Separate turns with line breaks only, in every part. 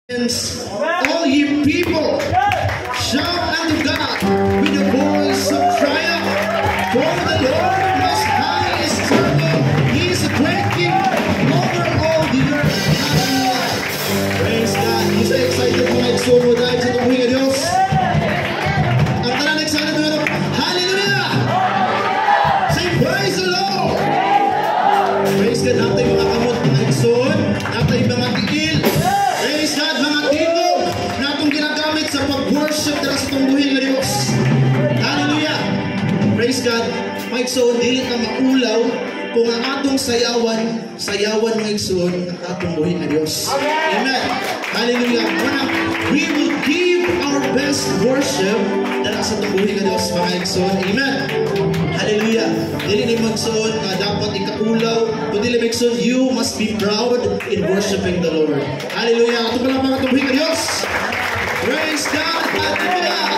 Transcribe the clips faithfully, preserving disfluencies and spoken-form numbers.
All ye people, shout unto God with the voice of triumph. For the Lord Most High is terrible. He is a great King over all the earth. Hallelujah. Praise God. Isa excited mga igsoon dahil sa tumuhin ng Diyos. Ang tanan excited mo yun. Hallelujah. Say praise the Lord. Praise God. Natay mga kamot mga igsoon. Natay mga tiil. Praise God, mga tito na itong ginagamit sa pag-worship dahil sa tumbuhin ng Diyos. Hallelujah! Praise God, mga igsoon, dili ka maulaw kung ang atong sayawan, sayawan mga igsoon, ang atong buhin ng Diyos. Amen! Hallelujah! We will give our best worship dahil sa tumbuhin ng Diyos, mga igsoon. Amen! Hallelujah! Dili ni magsoon na dapat ikaulaw, kundi ni magsoon, you must be proud in worshiping the Lord. Hallelujah! Ito pala mga tumbuhin ng Diyos! Praise God! Hallelujah!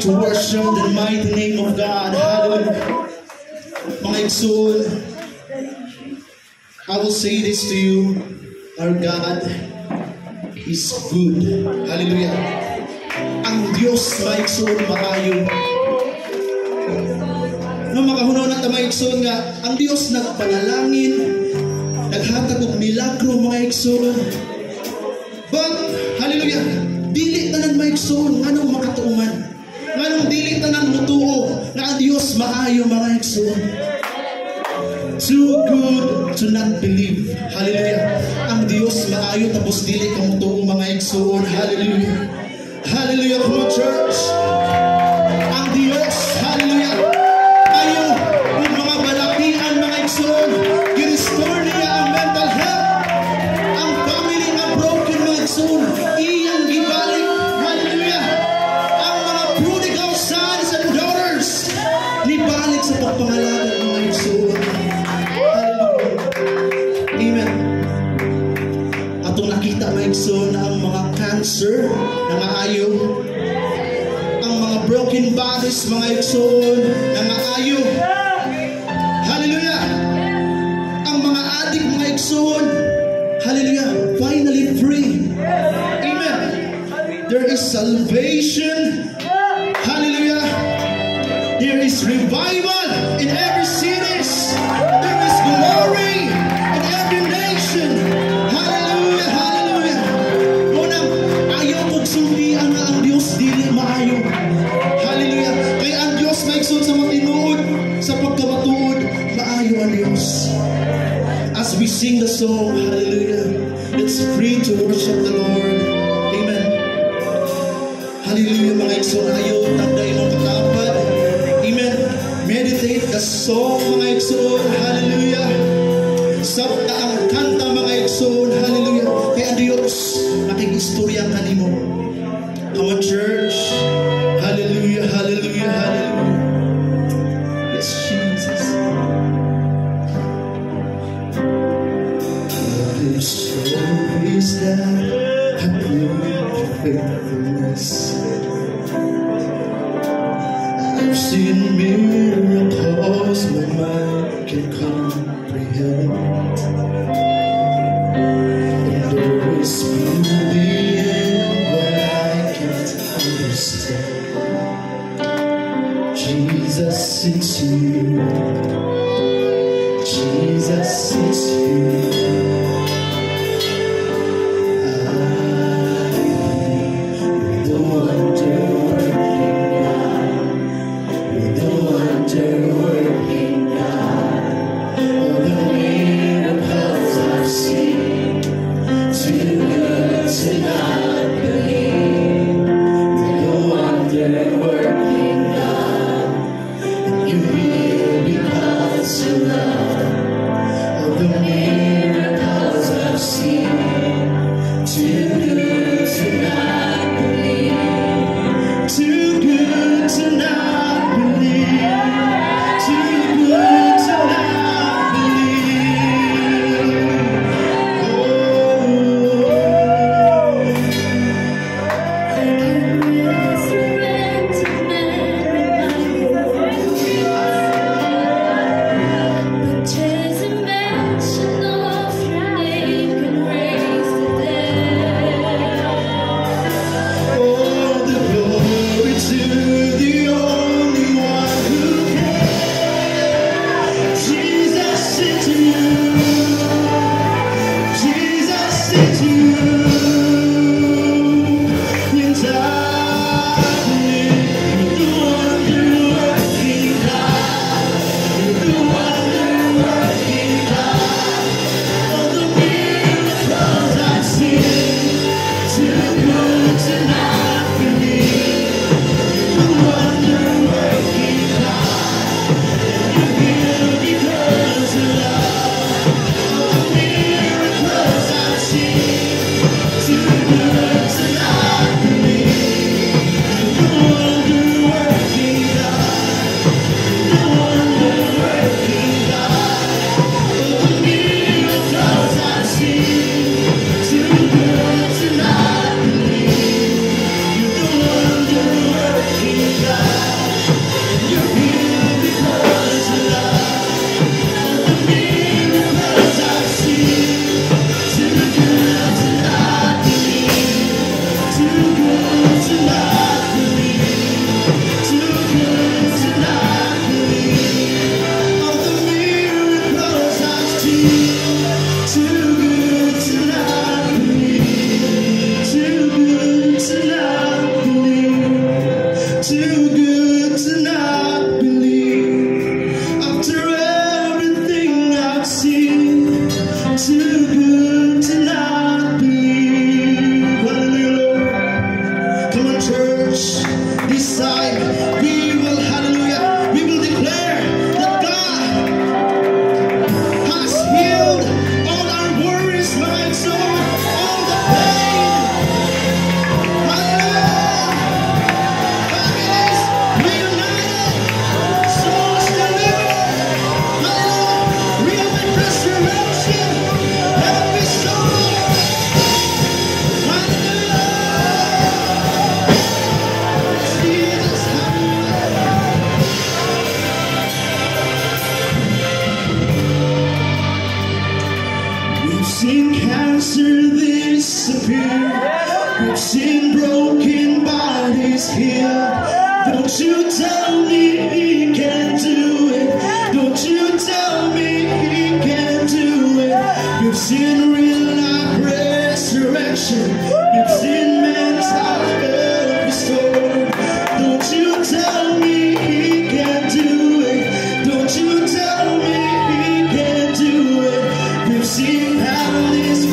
to worship the mighty name of God. Hallelujah. Mga igsoon, I will say this to you. Our God is good. Hallelujah. Ang Diyos, mga igsoon, maayo. No, makahunaw na mga igsoon nga, ang Diyos nagpanalangin, naghatag og milagro, mga igsoon. But, hallelujah, dili tanan mga igsoon, nganong makatuungan. Nganong dili tanan mutuo, na ang Diyos maayo, mga igsoon. Too good to not believe. Hallelujah. Ang Diyos maayo, tapos dili ka mutuo, mga igsoon. Hallelujah. Hallelujah, come on, church. Ang Diyos, hallelujah, ayo kung mga balakian, mga igsoon, i-restore niya ang mental health, ang family na broken, mga igsoon, iyang gibalik, hallelujah, ang mga prodigal sons and daughters, nibalik sa pagpangalanan, mga igsoon. Hallelujah. Amen. Atong nakita, mga igsoon, na ang mga cancer na maayo, ang mga broken bodies, mga igsoon, na maayo. Hallelujah. Ang mga adik, mga igsoon, hallelujah, finally free. Amen. There is salvation. Hallelujah. There is revival in every cities. There is glory in every nation. Hallelujah. Hallelujah. Unang ayaw kong sumbihan na ang Diyos dili maayo. Hallelujah. Kaya ang Diyos maigsoon sa matinuod, sa pagkamatuod, maayo ang Diyos. As we sing the song, hallelujah, it's free to worship the Lord. Amen. Hallelujah, mga igsoon, ayaw tagday mong katapad. Amen. Meditate the song, mga igsoon. Hallelujah. Sabta ang kanta, mga igsoon. Hallelujah. Kaya ang Diyos nakikistorya ka nimo. Come on, church. Hallelujah, hallelujah, hallelujah. Yes, Jesus. The stories that have proved your faithfulness. I've seen miracles my mind can comprehend. And there is beauty in what I can't understand. Jesus, it's you. Jesus, it's you. We've seen broken bodies here. Don't you tell me he can't do it. Don't you tell me he can't do it. We've seen real life resurrection. We've seen men's health restored. Don't you tell me he can't do it. Don't you tell me he can't do it. We've seen families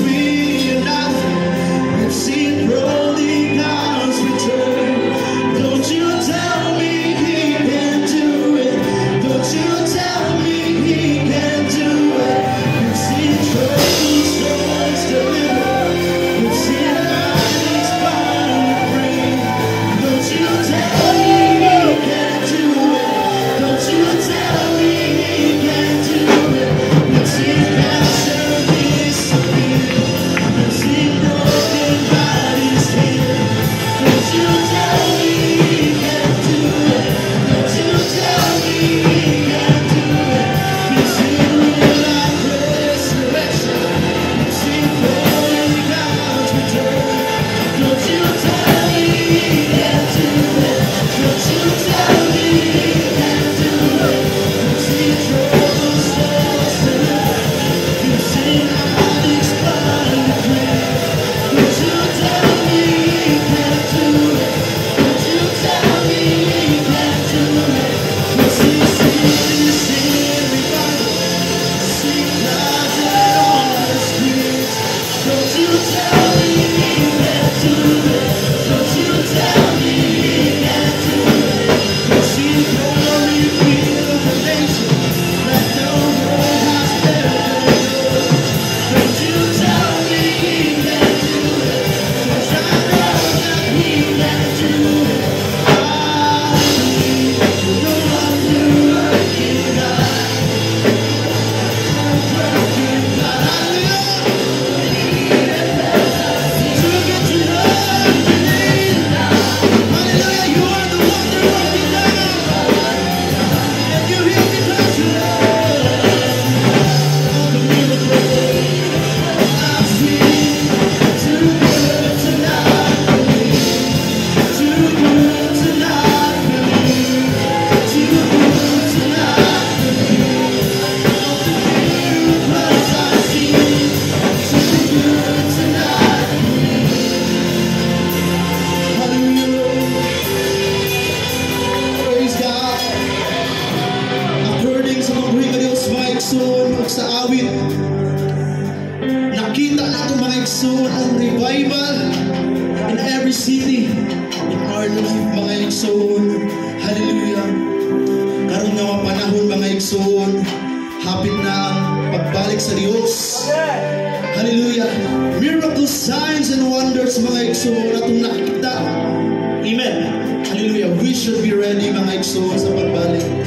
reunited. We've seen prodigals return. Don't you tell me he can't do it. Don't you tell me he can't do it. We've seen troubled souls delivered. We've seen bodies found free. Don't you tell me he can't do it. Don't you tell me he can't do it. We've seen cancer disappear. We've seen broken bodies healed. Don't you tell me he can't do it. Don't you tell me he can't do it. We've seen real life resurrection. We've seen prodigals return. Don't you tell me he can't do it. Don't you tell me he can't do it. We've seen troubled souls delivered. We've seen addicts finally free. Don't you tell me he can't do it. Don't you tell me he can't do it. We've seen cities in revival. See crowds out on the streets. Don't you tell me he can't do it. Don't you tell me he can't do it. We've seen glory fill the nation like no one has ever known. Don't you tell me he can't do it. 'Cause I know that he can do it. I believe no wonder working God. Working God. Hallelujah. To get to know you need. Hallelujah. You are the wonder working God. And you heal because you love the miracle. I've seen too good to not believe. Too good to not believe. Too good to not believe. The miracles I've seen. Too good to not believe. Hallelujah. Praise God. According sa mga buhay Diyos, mga igsoon, ug sa awit, nakita nato mga igsoon ang revival in every city in our life, mga igsoon. Hallelujah. Karon nga mga panahon, mga igsoon, hapit na ang pagbalik sa Diyos. Hallelujah. Miracles, signs, and wonders, mga igsoon, atong nakita. Amen. Hallelujah. We should be ready, mga igsoon, sa pagbalik.